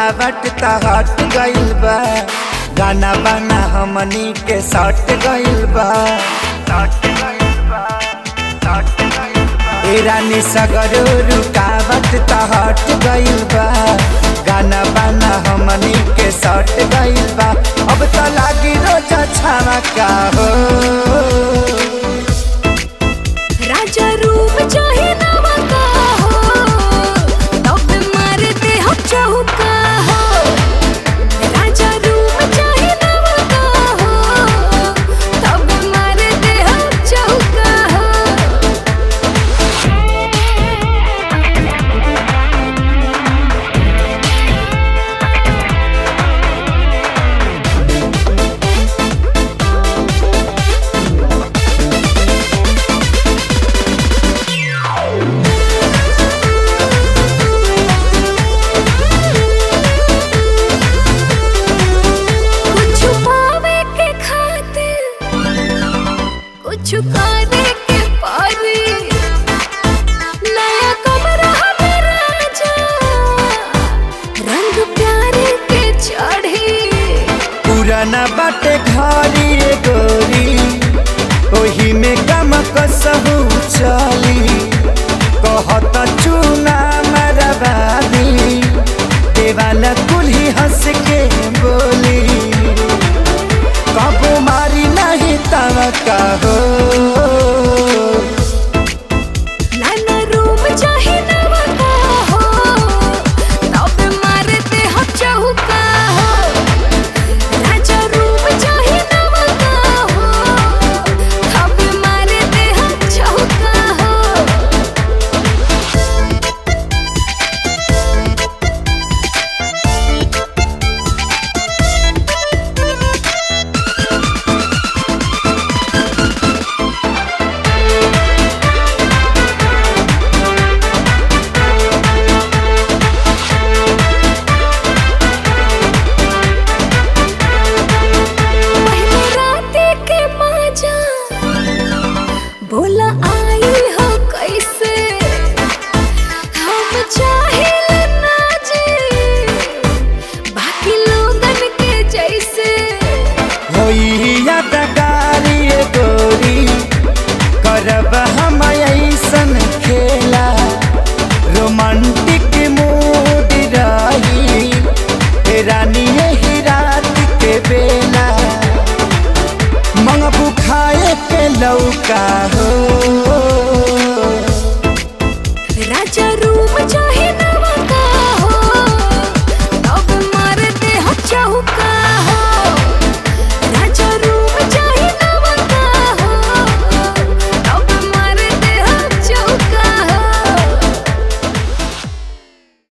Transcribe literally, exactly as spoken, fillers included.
रुकावट ता हट गइल बा, गाना बाना हमनी के सट गइल बा। ए रानी सगरो रुकावट ता हट गइल बा, गाना बाना हमनी के सट गइल बा। अब तो लागी रोजा छावा का हो राजा रूप चाहे नवा का हो, तब मारते हम चौका हो। राजा रूप चाहे नवा का हो, तब मारते हम चौका हो। चुकाने के पारी नया कमरा में राजा, रंग प्यारे के चढ़ी। पुराना बाटे घरी गोरी, ओही में गम कसहु चली। कहत चूना मरवाली, देवाला कुल्ही हंस के बोली। कबो मारी नहीं तव का हो।